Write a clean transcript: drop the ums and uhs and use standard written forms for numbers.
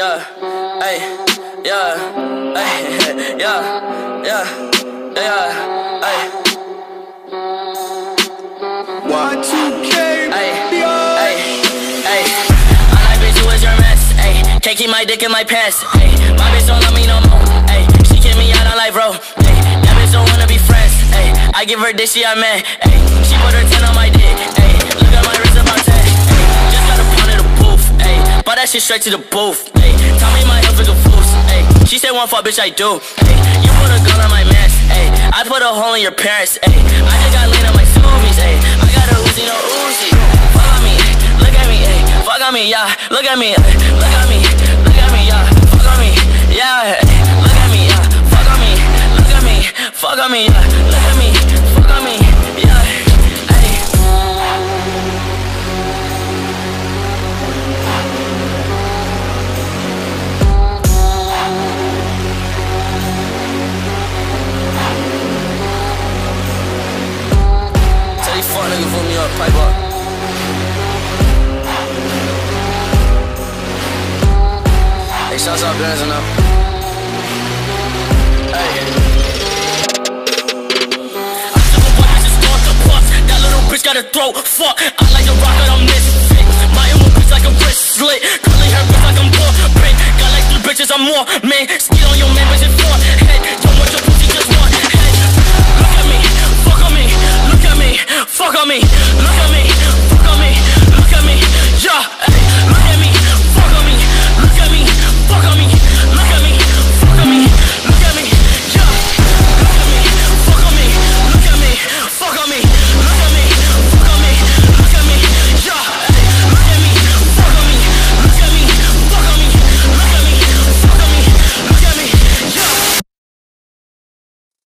yeah, ay, yeah, ay, yeah, yeah, ay. Y2K, Ay, ay, ay. I like bitch, you is your mess, ay. Can't keep my dick in my pants, ay. My bitch don't love me no more, ay. She kick me out on life, bro, ay. That bitch don't wanna be friends, ay. I give her dick, she a man, ay. She put her 10 on my dick, ay. Look at my wrist about 10, ay. Just got a pound of the booth, ay. Bought that shit straight to the booth, ay. Tell me my health is a fool's, ay. She said one fuck, bitch, I do, ay. You put a gun on my mans, ay. I put a hole in your parents, ay. I just got lean on my zoomies, ay. I got a Uzi, no Uzi. Fuck on me, look at me, ay. Fuck on me, yeah. Look at me, look at me, look at me, yeah. Fuck on me, yeah. Look at me, yeah. Fuck on me, look at me, fuck on me, yeah. Look at me, fuck on me, yeah. Ay. Tell these fuck niggas put me up, pipe up. Hey, shouts out Benz and up. Hey. I took a boy, bitches start to bust. That little bitch got a throat, fuck. I like a rocket, I'm misfit. My emo bitch like a wristlet. Curly hair bitch like I'm poor, bitch. Got like 3 bitches, I'm more, man. Skid on your man, bitch.